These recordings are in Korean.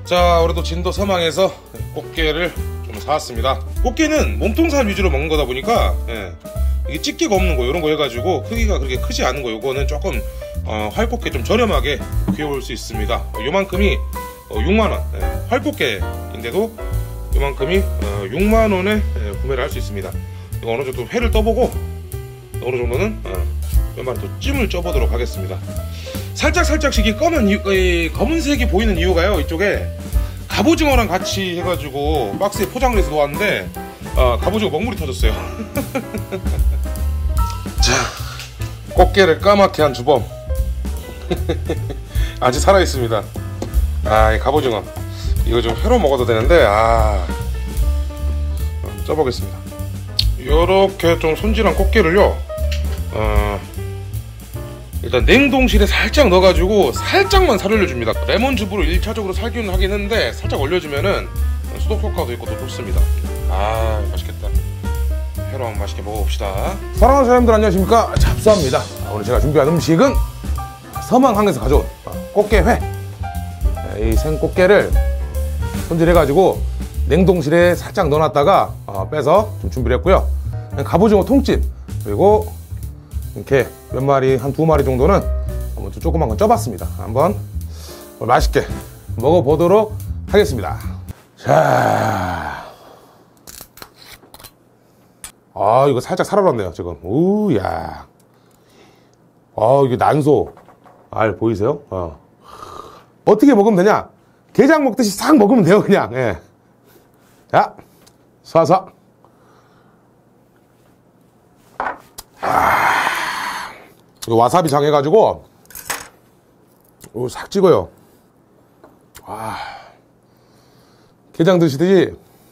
자, 우리도 진도 서망에서 꽃게를 좀 사왔습니다. 꽃게는 몸통살 위주로 먹는 거다 보니까 이게 집게가 없는 거 이런 거 해가지고 크기가 그렇게 크지 않은 거, 요거는 조금 활꽃게 좀 저렴하게 구해올 수 있습니다. 요만큼이 6만원, 활꽃게인데도 요만큼이 6만원에 구매를 할 수 있습니다. 이거 어느 정도 회를 떠보고 어느 정도는 몇 마리 더 찜을 쪄보도록 하겠습니다. 살짝씩 이 검은색이 보이는 이유가요, 이쪽에 갑오징어랑 같이 해가지고 박스에 포장을 해서 놓았는데 갑오징어 먹물이 터졌어요. 자, 꽃게를 까맣게 한 주범. 아직 살아있습니다. 이 갑오징어 이거 좀 회로 먹어도 되는데 쪄보겠습니다. 요렇게 좀 손질한 꽃게를요, 일단 냉동실에 살짝 넣어가지고 살짝만 살올려줍니다. 레몬즙으로 1차적으로 살균을 하긴 했는데 살짝 올려주면은 소독 효과도 있고 또 좋습니다. 맛있겠다. 회로 한번 맛있게 먹어봅시다. 사랑하는 사람들 안녕하십니까, 잡수합니다. 오늘 제가 준비한 음식은 서망항에서 가져온 꽃게회. 이 생꽃게를 손질해가지고 냉동실에 살짝 넣어놨다가 빼서 좀 준비를 했고요. 갑오징어 통찜, 그리고 이렇게 몇 마리, 한 2마리 정도는 한번 좀 조그만 건 쪄봤습니다. 한번 맛있게 먹어보도록 하겠습니다. 자, 이거 살짝 살아났네요 지금. 우야, 이게 난소 알 보이세요? 어떻게 먹으면 되냐? 게장 먹듯이 싹 먹으면 돼요, 그냥. 자, 쏴서. 이거 와사비 장 해가지고 싹 찍어요. 게장 드시듯이.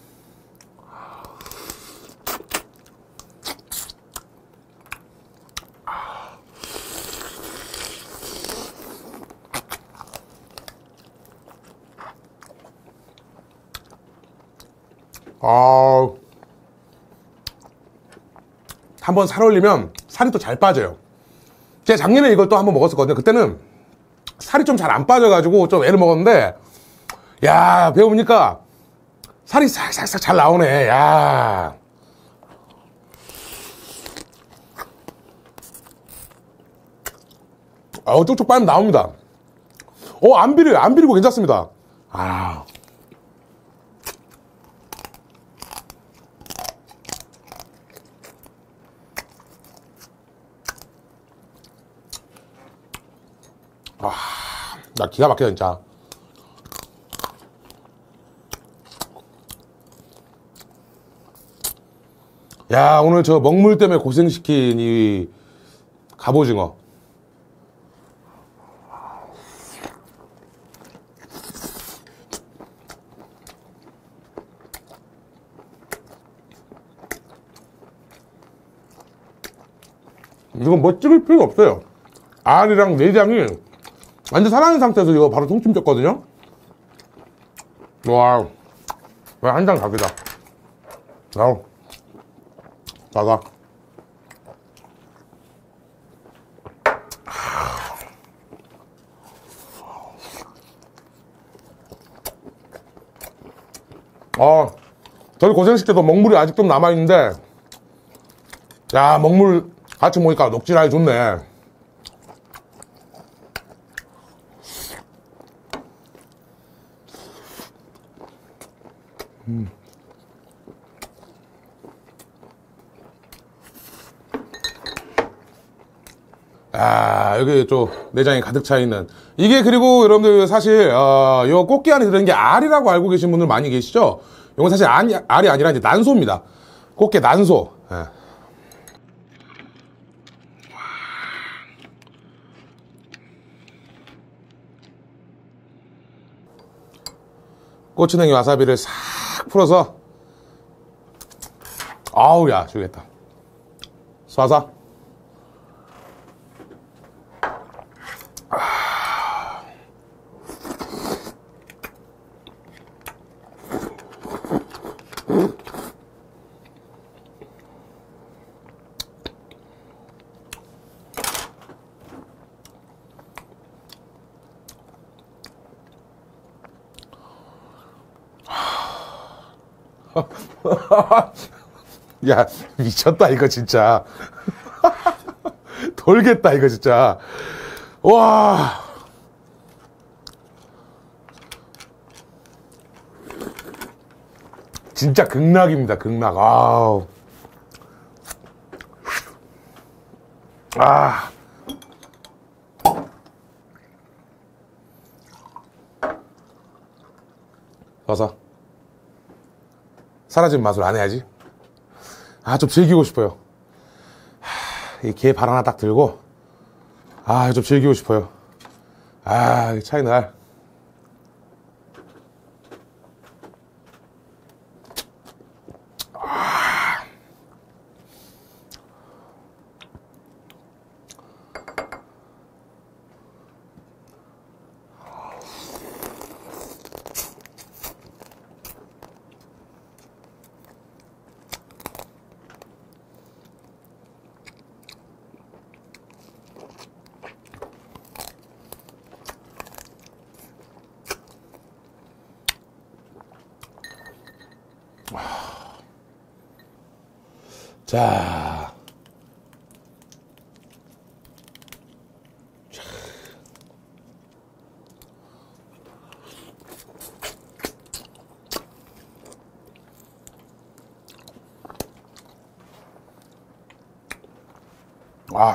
한번 살 올리면 살이 또 잘 빠져요. 제가 작년에 이걸 또 한번 먹었었거든요. 그때는 살이 좀 잘 안 빠져가지고 좀 애를 먹었는데, 야, 배워보니까 살이 싹싹싹 잘 나오네. 야, 쪽쪽 빨면 나옵니다. 안 비려요. 안 비리고 괜찮습니다. 나 기가 막혀 진짜. 야, 오늘 저 먹물 때문에 고생시킨 이 갑오징어. 이건 뭐 찍을 필요가 없어요. 알이랑 내장이 완전 살아있는 상태에서 이거 바로 통찜 쪘거든요. 와, 한 장 각이다. 나가. 저희 고생시켜도 먹물이 아직 좀 남아있는데, 야, 먹물 같이 먹으니까 녹진하게 좋네. 여기 또 내장이 가득 차 있는 이게, 그리고 여러분들 사실 요 꽃게 안에 들어있는 게 알이라고 알고 계신 분들 많이 계시죠? 이건 사실 알이 아니라 이제 난소입니다. 꽃게 난소. 고추냉이 와사비를 싹 풀어서, 야, 죽겠다. 쏴서. 야, 미쳤다 이거 진짜. 돌겠다 이거 진짜. 와. 진짜 극락입니다, 극락. 아우. 아. 어서. 사라진 맛을 안 해야지. 아, 좀 즐기고 싶어요. 이 게 발 하나 딱 들고, 아, 좀 즐기고 싶어요. 아, 차이 날. 자. 아.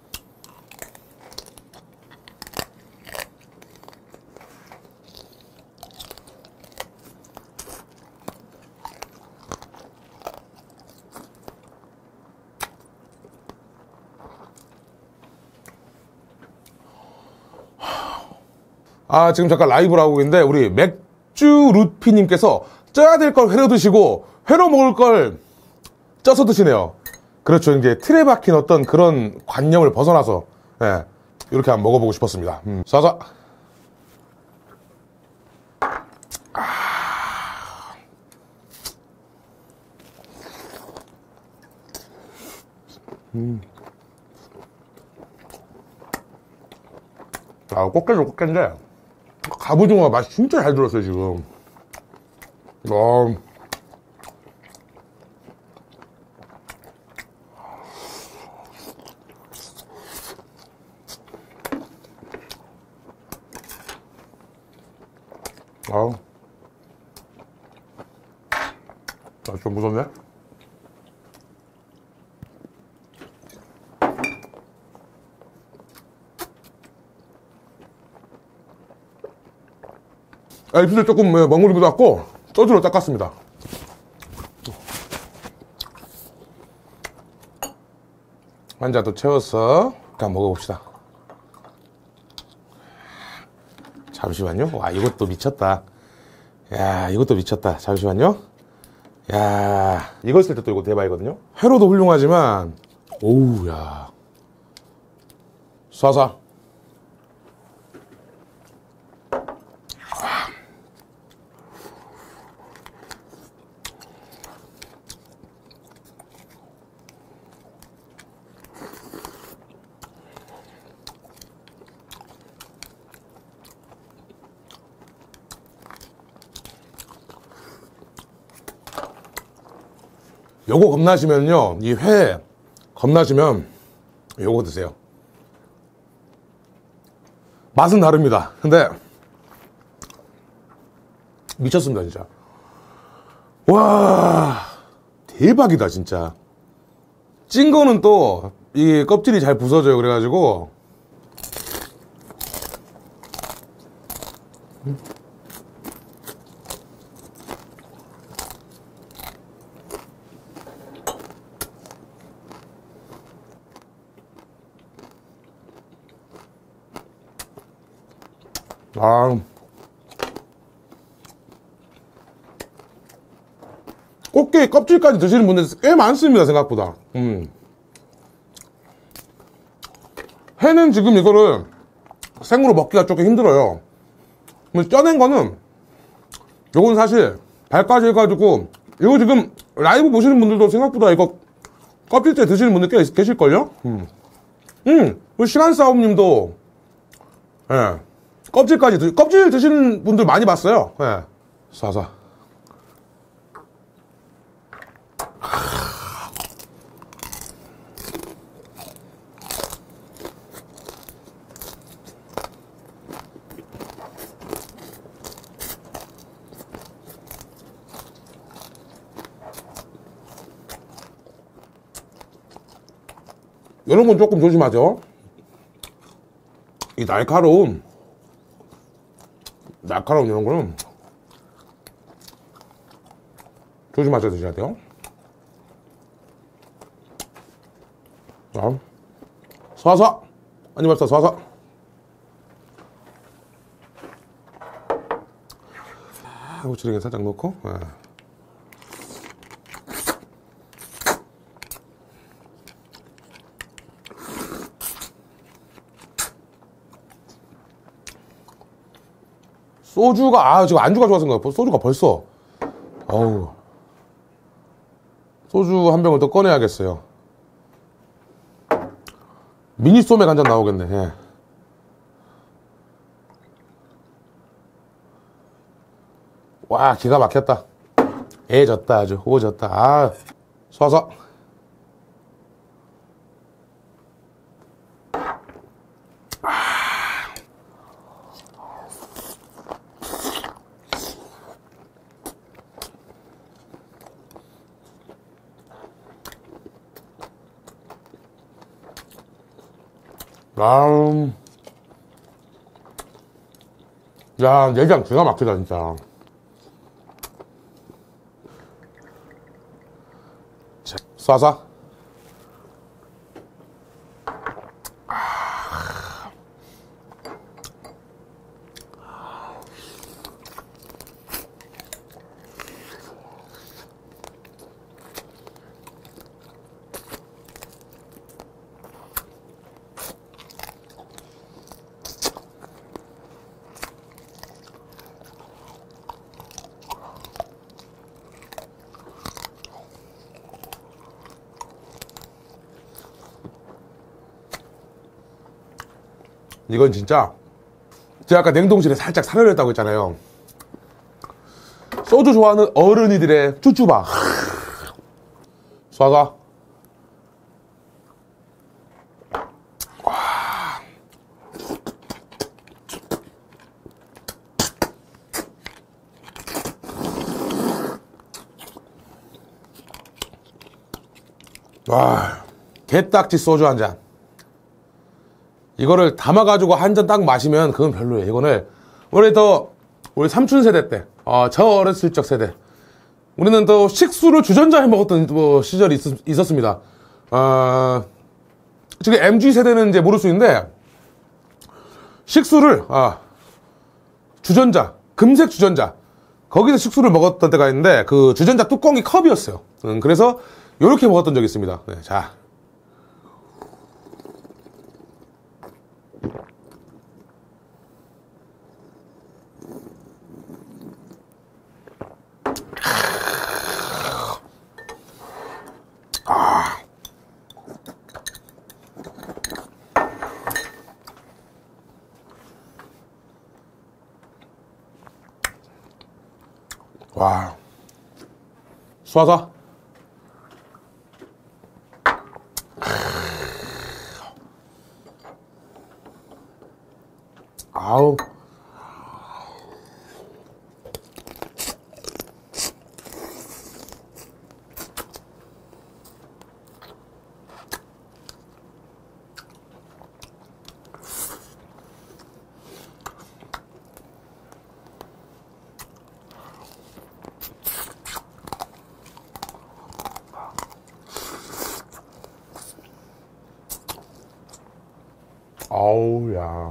아, 지금 잠깐 라이브를 하고 있는데, 우리 맥주 루피님께서 쪄야 될 걸 회로 드시고, 회로 먹을 걸 쪄서 드시네요. 그렇죠. 이제 틀에 박힌 어떤 그런 관념을 벗어나서, 예, 이렇게 한번 먹어보고 싶었습니다. 쏴서. 아, 꽃게도 꽃게인데, 갑오징어 맛이 진짜 잘 들었어요, 지금. 좀 무섭네. 입술 조금 멍울이기도 하고 소주로 닦았습니다. 한 잔 더 채워서 일단 먹어봅시다. 잠시만요. 와, 이것도 미쳤다. 야, 이것도 미쳤다. 잠시만요. 야, 이거 있을 때 또 이거 대박이거든요. 회로도 훌륭하지만, 오우, 야. 쏴쏴. 요거 겁나시면요, 이 회 겁나시면 요거 드세요. 맛은 다릅니다. 근데 미쳤습니다, 진짜. 와, 대박이다, 진짜. 찐 거는 또 이 껍질이 잘 부서져요. 그래가지고 꽃게 껍질까지 드시는 분들 꽤 많습니다, 생각보다. 회는 지금 이거를 생으로 먹기가 조금 힘들어요. 쪄낸 거는 요건 사실 발까지 해가지고, 이거 지금 라이브 보시는 분들도 생각보다 이거 껍질째 드시는 분들 꽤 계실걸요? 우리 시간싸움님도, 예, 껍질 드시는 분들 많이 봤어요. 예. 쏴쏴. 이런 건 조금 조심하죠. 이 날카로운 이런 거는 조심하셔서 드셔야 돼요. 자, 쏴서 한입 합시다. 쏴서. 후추링에 살짝 넣고. 소주가 지금 안주가 좋아서 그런가. 소주가 벌써 어우, 소주 한 병을 더 꺼내야겠어요. 미니 소맥 한 잔 나오겠네. 예. 와, 기가 막혔다. 애졌다, 아주. 오졌다. 아, 쏴서. 야, 내장 기가 막히다, 진짜. 자, 쏴서. 이건 진짜 제가 아까 냉동실에 살짝 살아냈다고 했잖아요. 소주 좋아하는 어른이들의 쭈쭈바. 쏴가. 와, 게딱지 소주 한 잔. 이거를 담아가지고 한 잔 딱 마시면 그건 별로예요. 이거는 우리 삼촌 세대 때, 저 어렸을 적 세대, 우리는 또 식수를 주전자에 먹었던 시절이 있었습니다. 지금 MG 세대는 이제 모를 수 있는데, 식수를 주전자, 금색 주전자, 거기서 식수를 먹었던 때가 있는데 그 주전자 뚜껑이 컵이었어요. 그래서 이렇게 먹었던 적이 있습니다. 네, 자. 와, 쏴서. 아우. 아우야.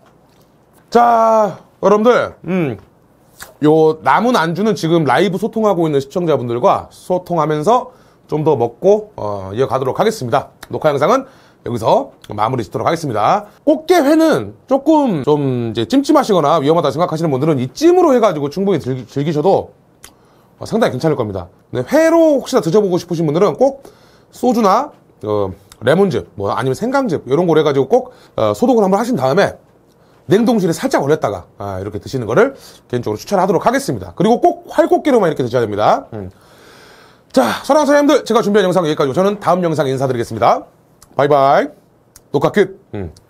자, 여러분들, 요 남은 안주는 지금 라이브 소통하고 있는 시청자분들과 소통하면서 좀 더 먹고 이어가도록 하겠습니다. 녹화 영상은 여기서 마무리 짓도록 하겠습니다. 꽃게회는 조금 좀 이제 찜찜하시거나 위험하다 생각하시는 분들은 이 찜으로 해가지고 충분히 즐기셔도 상당히 괜찮을 겁니다. 네, 회로 혹시나 드셔보고 싶으신 분들은 꼭 소주나 레몬즙, 아니면 생강즙 이런 걸 해가지고 꼭 소독을 한번 하신 다음에 냉동실에 살짝 얼렸다가 이렇게 드시는 거를 개인적으로 추천하도록 하겠습니다. 그리고 꼭 활꽃게로만 이렇게 드셔야 됩니다. 자, 사랑하는 사장님들, 제가 준비한 영상 여기까지고 저는 다음 영상에 인사드리겠습니다. 바이바이. 녹화 끝.